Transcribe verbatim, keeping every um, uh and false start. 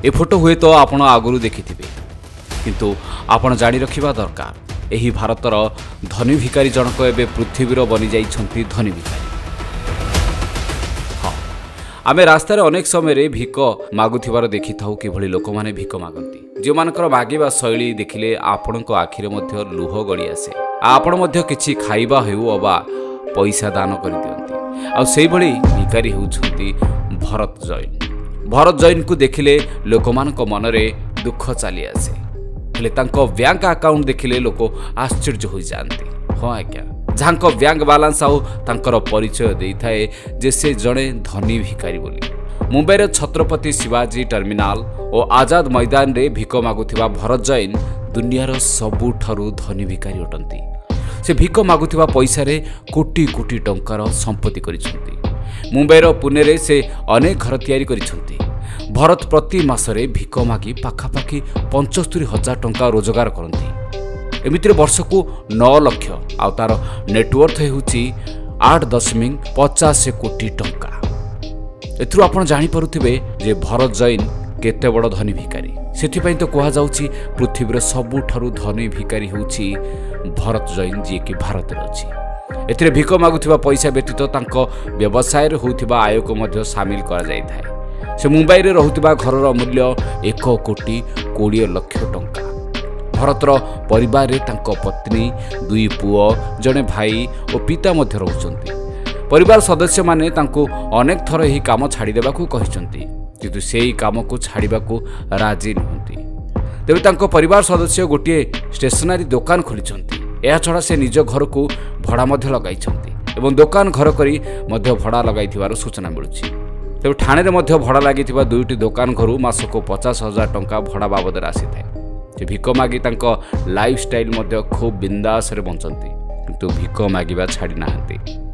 ए photo हुए तो आपण आगुरु देखिथिबे किंतु आपण जानि रखिबा दरकार एही भारतर धनी भिकारी जनक एबे पृथ्वीर बनि जाइछंती धनी भिकारी। हाँ आमे रास्तार अनेक समय भिक मागुथिबार देखि थाउ किभଳି लोकमाने भिक मागंती जो मानकर मागिबा शैली देखिले आपणक आखिरे मध्य लुह गळी आसे आपण मध्य किछि खाइबा हेउ अबा पैसा दान करि दियंती आ सेहि भଳି भिकारी होउछंती भरत जैन। भरत जैन को देखिले लोकमानक मनरे दुख चली आसे हेले तांको बैंक अकाउंट देखिले लोक आश्चर्य हो जाती। हाँ आज्ञा जहाँको बैंक बालांस आउ तांकर परिचय देई थाए जे से जड़े धनी भिकारी बोली। मुंबईर छत्रपति शिवाजी टर्मिनाल और आजाद मैदान रे भिक मागुथिबा भरत जैन दुनियार सबुठारु धनी भिकारी अटंती। से भिक मागुथिबा पैसा रे कोटी कोटी टंकार संपत्ति करिसंती। मुंबईर पुणे रे से अनेक घर तैयारी करिसंती। भरत प्रति मासरे भिक मागी पाखापाखि पंचस्तरी हजार टंका रोजगार करती। एमितिर वर्ष को नौ लक्ष आ तार नेटवर्थ होउची आठ दशमिक पचास कोटी टंका। एथुरु आपण जानि पारुथिबे जे भरत जैन केते बड़ धनी भिकारी। सेथिपई तो कहा जाउची पृथ्वीर सबुठारु धनी भिकारी होउची भरत जैन जे कि भारत रे अछि। एथिरे भिक मागुथिबा पैसा व्यतीत तांको व्यवसाय रे होउथिबा आय को मध्य शामिल करा जाय थाए। से मुंबई रे रहुथिबा घरर मूल्य एक कोटी कोड़े लक्ष टंका। भरतर परिवार रे तांको पत्नी दुई पुओ जने भाई और पिता मध्य रहउचंती। परिवार सदस्य माने तांको अनेक थर एही काम छाड़ी देबाकू कहिसंती किंतु सेही काम को छाड़ीबाकू राजी नहंती। तेबे तांको परिवार सदस्य गोटे स्टेशनरी दुकान खोलिचंती। एहा छडा से निज घर को भड़ा मध्य लगाइछंती एवं दुकान घर करी मध्य भड़ा लगाइथिबार सूचना मिलुछि। तेबे ठाणे रे मध्य भड़ा लागिथिबा दुईटी दुकान घरु मासको पचास हजार टंका भड़ा बाबद आसी थाए। से भिक मागी तांको लाइफ स्टाइल मध्य खूब बिंदास रे बंचंती किंतु भिक मागिबा छाड़ी नाहंती।